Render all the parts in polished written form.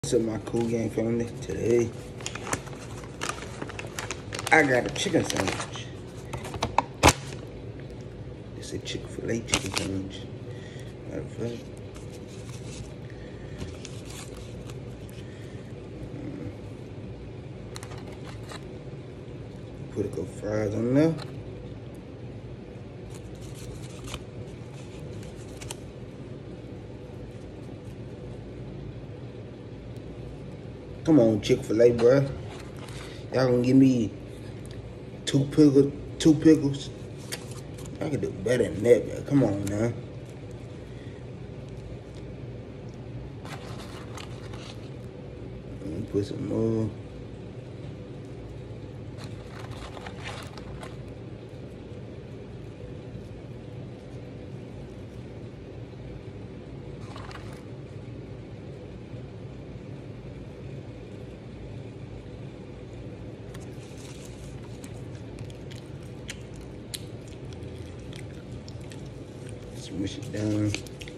What's up, my cool gang family? Today, I got a chicken sandwich. It's a Chick-fil-A chicken sandwich. Matter of fact, put a couple fries on there. Come on, Chick-fil-A, bruh. Y'all gonna give me two pickles? I can do better than that, man. Come on now. Let me put some more. Smush it down.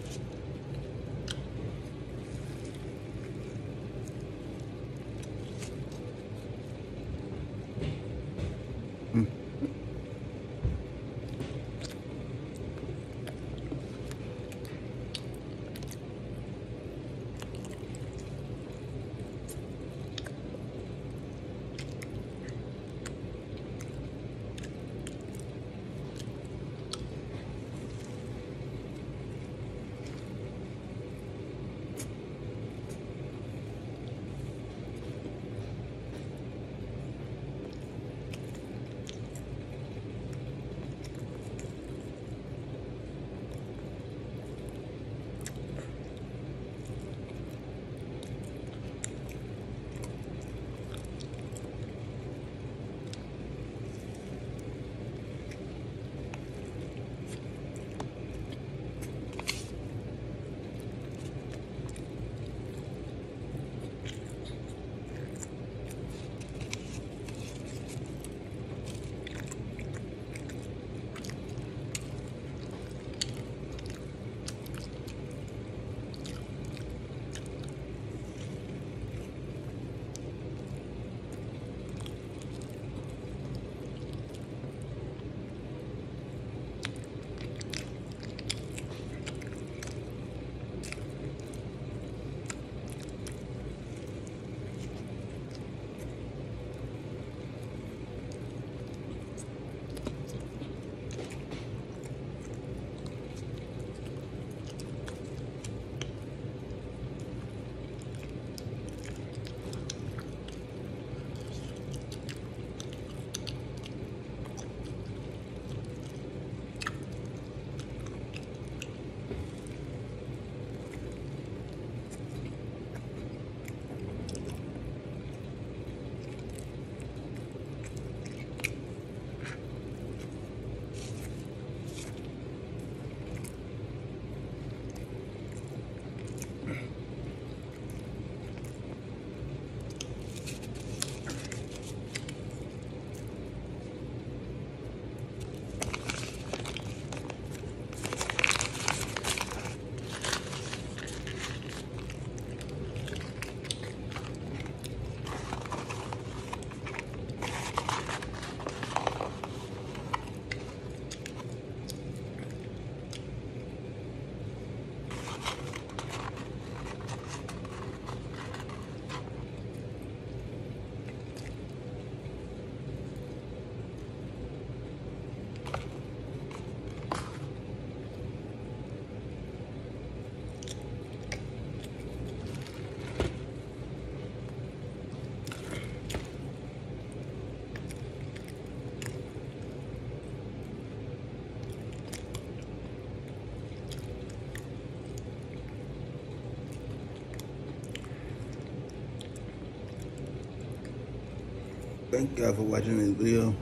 Thank y'all for watching this video,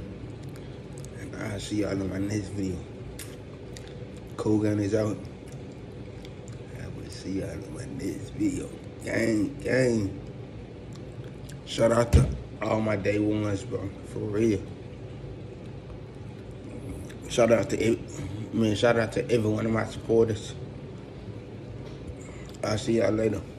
and I'll see y'all in my next video. Cool Gun is out. I will see y'all in my next video. Gang. Shout out to all my day ones, bro. For real. Shout out to every one of my supporters. I'll see y'all later.